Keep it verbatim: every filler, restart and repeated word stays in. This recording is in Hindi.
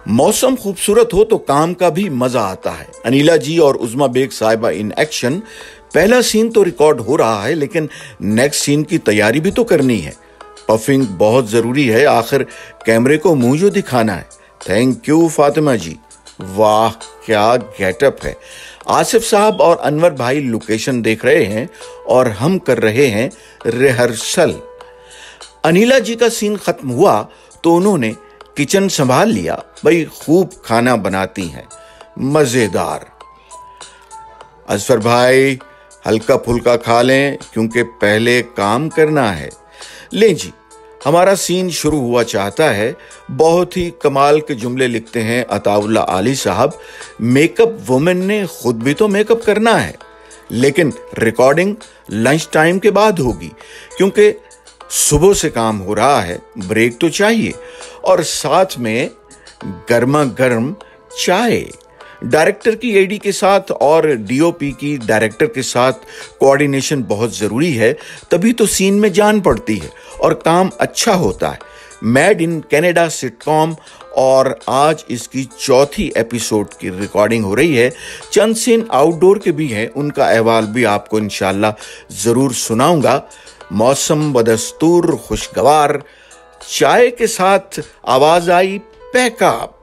मौसम खूबसूरत हो तो काम का भी मजा आता है। अनिला जी और उज़मा बेग साहिबा इन एक्शन। पहला सीन तो रिकॉर्ड हो रहा है, लेकिन नेक्स्ट सीन की तैयारी भी तो करनी है। पफिंग बहुत जरूरी है, आखिर कैमरे को मुंह जो दिखाना है। थैंक यू फातिमा जी, वाह क्या गेटअप है। आसिफ साहब और अनवर भाई लोकेशन देख रहे हैं और हम कर रहे हैं रिहर्सल। अनिला जी का सीन खत्म हुआ तो उन्होंने किचन संभाल लिया। भाई खूब खाना बनाती हैं, मजेदार। असफर भाई हल्का फुल्का खा लें क्योंकि पहले काम करना है। ले जी, हमारा सीन शुरू हुआ चाहता है। बहुत ही कमाल के जुमले लिखते हैं अताउल्ला आली साहब। मेकअप वुमेन ने खुद भी तो मेकअप करना है, लेकिन रिकॉर्डिंग लंच टाइम के बाद होगी क्योंकि सुबह से काम हो रहा है, ब्रेक तो चाहिए। और साथ में गर्मा गर्म चाय। डायरेक्टर की एडी के साथ और डीओपी की डायरेक्टर के साथ कोऑर्डिनेशन बहुत जरूरी है, तभी तो सीन में जान पड़ती है और काम अच्छा होता है। मेड इन कनाडा सिटकॉम और आज इसकी चौथी एपिसोड की रिकॉर्डिंग हो रही है। चंद सीन आउटडोर के भी हैं, उनका अहवाल भी आपको इंशाल्लाह जरूर सुनाऊंगा। मौसम बदस्तूर खुशगवार, चाय के साथ आवाज आई पैकअप।